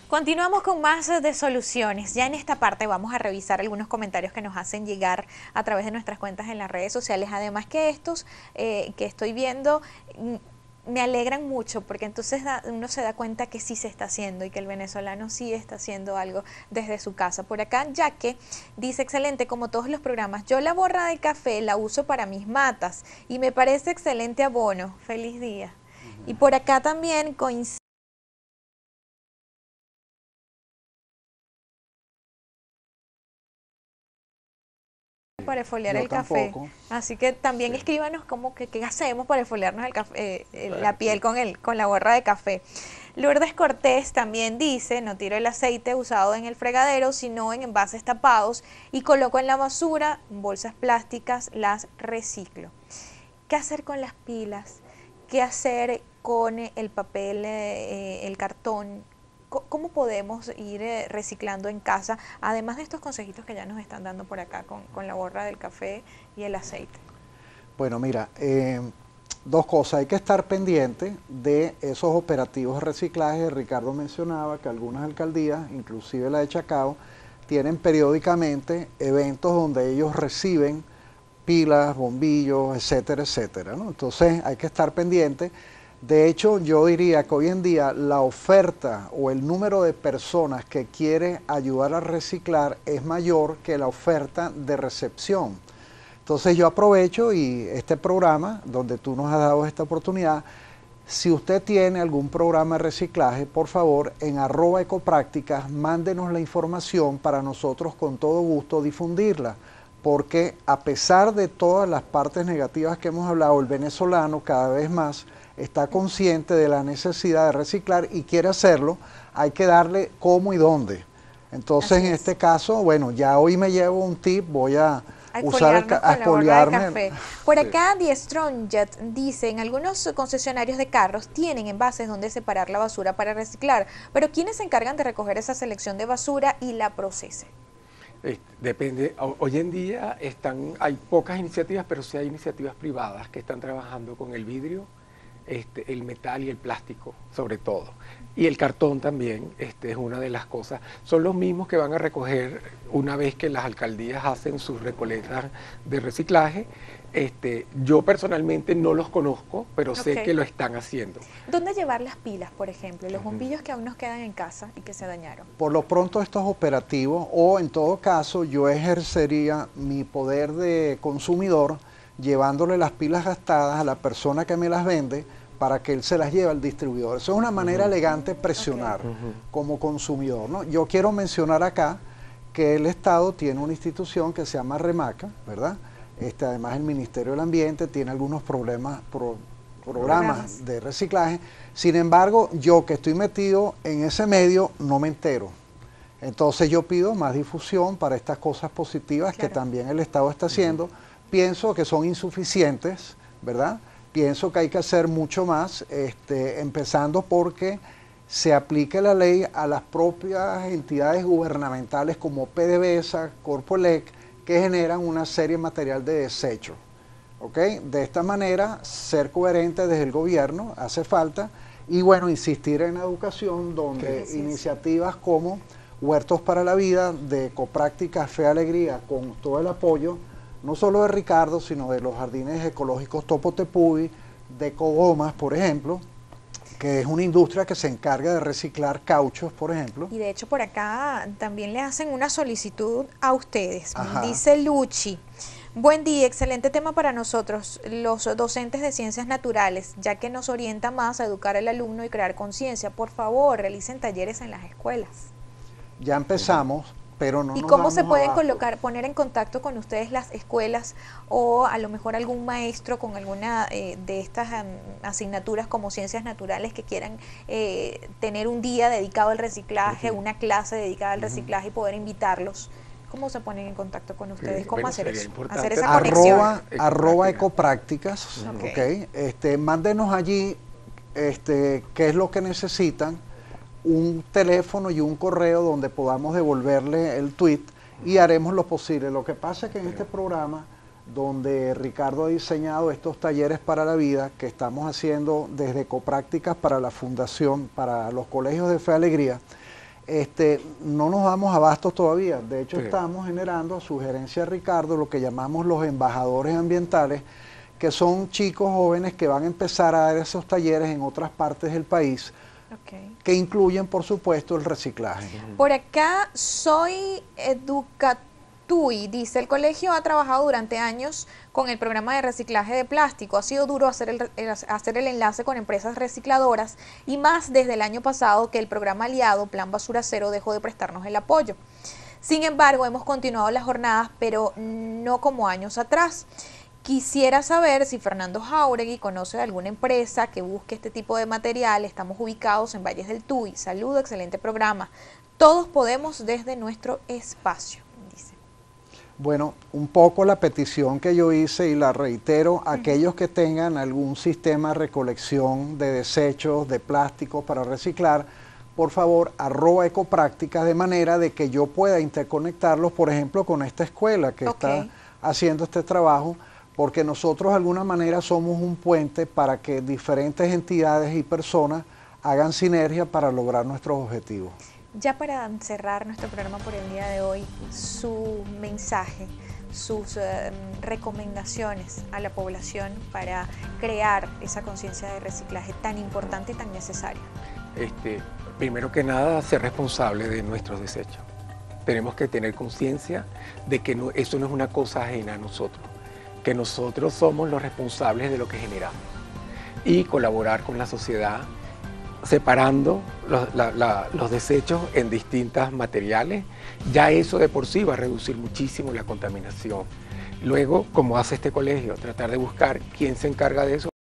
Continuamos con más de soluciones. Ya en esta parte vamos a revisar algunos comentarios que nos hacen llegar a través de nuestras cuentas en las redes sociales. Además que estos que estoy viendo me alegran mucho porque entonces uno se da cuenta que sí se está haciendo y que el venezolano sí está haciendo algo desde su casa. Por acá, Yaque dice, excelente, como todos los programas, yo la borra de café la uso para mis matas y me parece excelente abono. Feliz día. Y por acá también coincide para exfoliar Yo el café. tampoco. Así que también Sí. escríbanos cómo que qué hacemos para exfoliarnos el café, la piel Sí. con la borra de café. Lourdes Cortés también dice, no tiro el aceite usado en el fregadero, sino en envases tapados y coloco en la basura, bolsas plásticas, las reciclo. ¿Qué hacer con las pilas? ¿Qué hacer con el papel, el cartón? ¿Cómo podemos ir reciclando en casa, además de estos consejitos que ya nos están dando por acá con la borra del café y el aceite? Bueno, mira, dos cosas. Hay que estar pendiente de esos operativos de reciclaje. Ricardo mencionaba que algunas alcaldías, inclusive la de Chacao, tienen periódicamente eventos donde ellos reciben pilas, bombillos, etcétera, etcétera, ¿no? Entonces hay que estar pendiente. De hecho, yo diría que hoy en día la oferta o el número de personas que quiere ayudar a reciclar es mayor que la oferta de recepción. Entonces yo aprovecho y este programa, donde tú nos has dado esta oportunidad, si usted tiene algún programa de reciclaje, por favor, en @ecoprácticas, mándenos la información para nosotros con todo gusto difundirla. Porque a pesar de todas las partes negativas que hemos hablado, el venezolano cada vez más está consciente de la necesidad de reciclar y quiere hacerlo. Hay que darle cómo y dónde. Entonces, Así en es. este caso, bueno, ya hoy me llevo un tip, voy a A usar exfoliarnos a con la borra de exfoliarme. café. Por Sí. acá, The Strongjet dice, en algunos concesionarios de carros tienen envases donde separar la basura para reciclar, pero ¿quiénes se encargan de recoger esa selección de basura y la procesen? Depende, hoy en día hay pocas iniciativas, pero sí hay iniciativas privadas que están trabajando con el vidrio, el metal y el plástico, sobre todo. Y el cartón también, es una de las cosas. Son los mismos que van a recoger una vez que las alcaldías hacen sus recolectas de reciclaje. Yo personalmente no los conozco, pero sé que Ok. lo están haciendo. ¿Dónde llevar las pilas, por ejemplo? Los bombillos que aún nos quedan en casa y que se dañaron. Por lo pronto estos operativos, o en todo caso yo ejercería mi poder de consumidor llevándole las pilas gastadas a la persona que me las vende para que él se las lleve al distribuidor. Eso es una manera elegante de presionar como consumidor, ¿no? Yo quiero mencionar acá que el Estado tiene una institución que se llama REMACA, ¿verdad? Además el Ministerio del Ambiente tiene algunos programas de reciclaje. Sin embargo, yo que estoy metido en ese medio no me entero. Entonces yo pido más difusión para estas cosas positivas que también el Estado está haciendo. Pienso que son insuficientes, ¿verdad? Pienso que hay que hacer mucho más, empezando porque se aplique la ley a las propias entidades gubernamentales como PDVSA, Corpoelec, que generan una serie de material de desecho. ¿Okay? De esta manera, ser coherente desde el gobierno hace falta y bueno, insistir en la educación donde iniciativas como Huertos para la Vida, de Ecoprácticas Fe Alegría, con todo el apoyo, no solo de Ricardo, sino de los jardines ecológicos Topo Tepuy, de Ecogomas, por ejemplo, que es una industria que se encarga de reciclar cauchos, por ejemplo. Y de hecho por acá también le hacen una solicitud a ustedes. Ajá. Dice Luchi. Buen día, excelente tema para nosotros, los docentes de ciencias naturales, ya que nos orienta más a educar al alumno y crear conciencia. Por favor, realicen talleres en las escuelas. Ya empezamos, pero no ¿Y nos cómo se damos pueden abasto. poner en contacto con ustedes las escuelas o a lo mejor algún maestro con alguna de estas asignaturas como ciencias naturales que quieran tener un día dedicado al reciclaje, una clase dedicada al reciclaje y poder invitarlos? ¿Cómo se ponen en contacto con ustedes? ¿Cómo hacer eso? Hacer esa conexión. @ ecoprácticas, ok. Mándenos allí qué es lo que necesitan, un teléfono y un correo donde podamos devolverle el tweet y haremos lo posible. Lo que pasa es que en este programa, donde Ricardo ha diseñado estos talleres para la vida que estamos haciendo desde Ecoprácticas para la Fundación, para los colegios de Fe Alegría, no nos damos abasto todavía. De hecho, Sí. estamos generando, a sugerencia de Ricardo, lo que llamamos los embajadores ambientales, que son chicos jóvenes que van a empezar a dar esos talleres en otras partes del país, Ok. que incluyen, por supuesto, el reciclaje. Por acá soy Educatui, dice, el colegio ha trabajado durante años con el programa de reciclaje de plástico. Ha sido duro hacer el enlace con empresas recicladoras y más desde el año pasado que el programa aliado Plan Basura Cero dejó de prestarnos el apoyo. Sin embargo, hemos continuado las jornadas, pero no como años atrás. Quisiera saber si Fernando Jáuregui conoce de alguna empresa que busque este tipo de material. Estamos ubicados en Valles del Tuy. Saludo, excelente programa. Todos podemos desde nuestro espacio, dice. Bueno, un poco la petición que yo hice y la reitero, aquellos que tengan algún sistema de recolección de desechos, de plástico para reciclar, por favor, @ecoprácticas, de manera de que yo pueda interconectarlos, por ejemplo, con esta escuela que está haciendo este trabajo, porque nosotros de alguna manera somos un puente para que diferentes entidades y personas hagan sinergia para lograr nuestros objetivos. Ya para cerrar nuestro programa por el día de hoy, su mensaje, sus recomendaciones a la población para crear esa conciencia de reciclaje tan importante y tan necesaria. Primero que nada, ser responsable de nuestros desechos. Tenemos que tener conciencia de que eso no es una cosa ajena a nosotros, que nosotros somos los responsables de lo que generamos y colaborar con la sociedad separando los desechos en distintos materiales. Ya eso de por sí va a reducir muchísimo la contaminación. Luego, como hace este colegio, tratar de buscar quién se encarga de eso.